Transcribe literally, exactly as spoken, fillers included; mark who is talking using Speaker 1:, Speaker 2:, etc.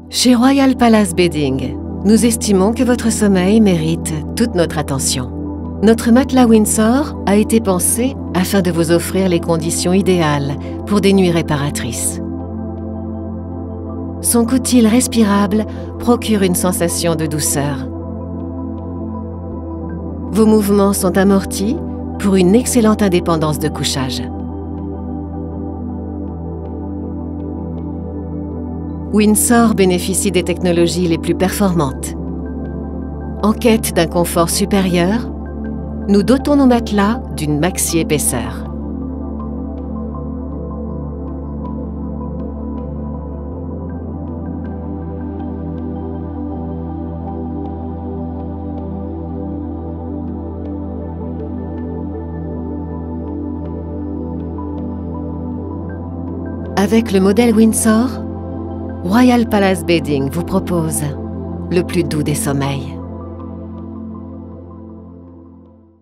Speaker 1: Chez Royal Palace Bedding, nous estimons que votre sommeil mérite toute notre attention. Notre matelas Windsor a été pensé afin de vous offrir les conditions idéales pour des nuits réparatrices. Son coutil respirable procure une sensation de douceur. Vos mouvements sont amortis pour une excellente indépendance de couchage. Windsor bénéficie des technologies les plus performantes. En quête d'un confort supérieur, nous dotons nos matelas d'une maxi-épaisseur. Avec le modèle Windsor, Royal Palace Bedding vous propose le plus doux des sommeils.